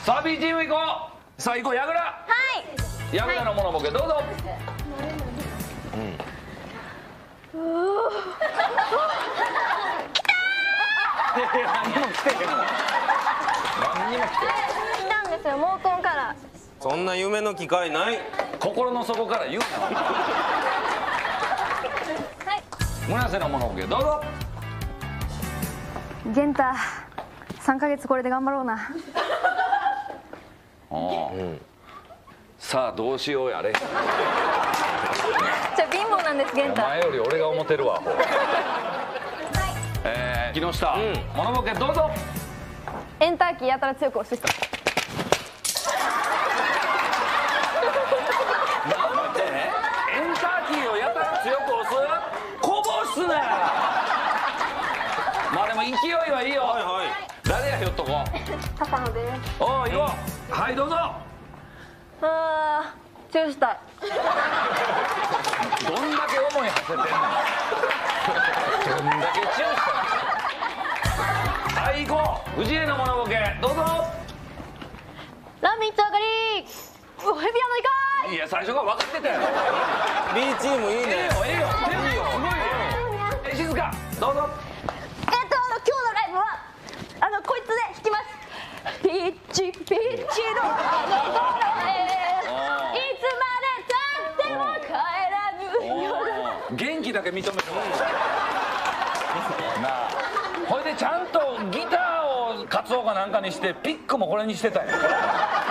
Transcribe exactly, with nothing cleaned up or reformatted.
さあ B チーム行こう。さあ行こう。矢倉。 はい矢倉のモノボケどうぞ。 うお来たー。何にも来てへん。何にも来て来たんですよ、毛根から。 そんな夢の機会ない。 心の底から言うな。 はい村瀬のモノボケどうぞ。 玄太さんかげつこれで頑張ろうな。 おうさあどうしようやれ。 じゃあ貧乏なんです玄太。 お前より俺が思ってるわ。えー、木下、モノボケどうぞ。 エンターキーやたら強く押す人。 待ってね、エンターキーをやたら強く押す。こぼすな。まあでも勢いはいいよ。 はいはい。 誰やひょっとこ。 高野です。 おう行こう。はいどうぞ。 あーチューしたい。 どんだけ思い馳せてんの。どんだけチューしたの。はい行こう。藤江のモノボケどうぞ。 ラミット上がりおヘビやないかーい。 いや最初から分かってたよ。 B チームいいええね。 よええよテンポすごいよ。え静かどうぞ。 えっと今日のライブはあのこいつで弾きます。ピッチピッチのあの頃へいつまでたっても帰らぬ夜。 元気だけ認めてもなあ。ほいでちゃんとギターをカツオかなんかにしてピックもこれにしてたよ。